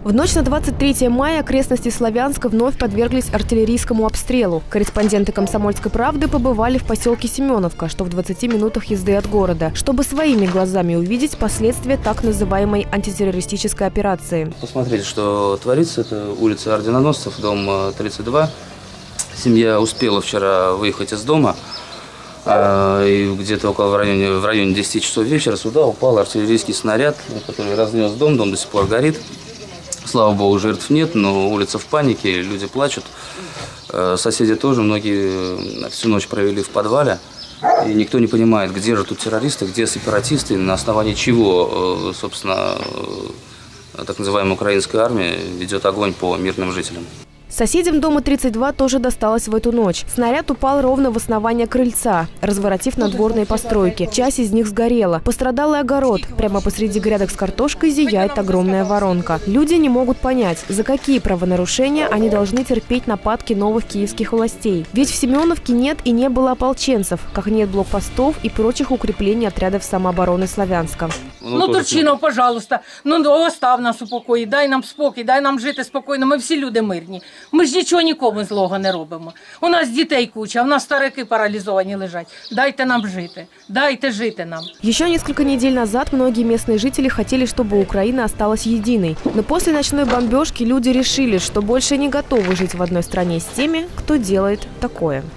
В ночь на 23 мая окрестности Славянска вновь подверглись артиллерийскому обстрелу. Корреспонденты «Комсомольской правды» побывали в поселке Семеновка, что в 20 минутах езды от города, чтобы своими глазами увидеть последствия так называемой антитеррористической операции. Посмотрите, что творится. Это улица Орденоносцев, дом 32. Семья успела вчера выехать из дома. И где-то в районе 10 часов вечера сюда упал артиллерийский снаряд, который разнес дом. Дом до сих пор горит. Слава богу, жертв нет, но улица в панике, люди плачут. Соседи тоже, многие всю ночь провели в подвале. И никто не понимает, где же тут террористы, где сепаратисты, на основании чего, собственно, так называемая украинская армия ведет огонь по мирным жителям. Соседям дома 32 тоже досталось в эту ночь. Снаряд упал ровно в основание крыльца, разворотив надворные постройки. Часть из них сгорела. Пострадал и огород. Прямо посреди грядок с картошкой зияет огромная воронка. Люди не могут понять, за какие правонарушения они должны терпеть нападки новых киевских властей. Ведь в Семеновке нет и не было ополченцев, как нет блокпостов и прочих укреплений отрядов самообороны Славянска. Ну, Турчинов, пожалуйста, остав нас у покої, дай нам спокій, дай нам жити спокійно, ми всі люди мирні. Ми ж нічого нікому злого не робимо. У нас дітей куча, у нас старики паралізовані лежать. Дайте нам жити, дайте жити нам. Еще несколько недель назад многие местные жители хотели, чтобы Украина осталась единой. Но после ночной бомбежки люди решили, что больше не готовы жить в одной стране с теми, кто делает такое.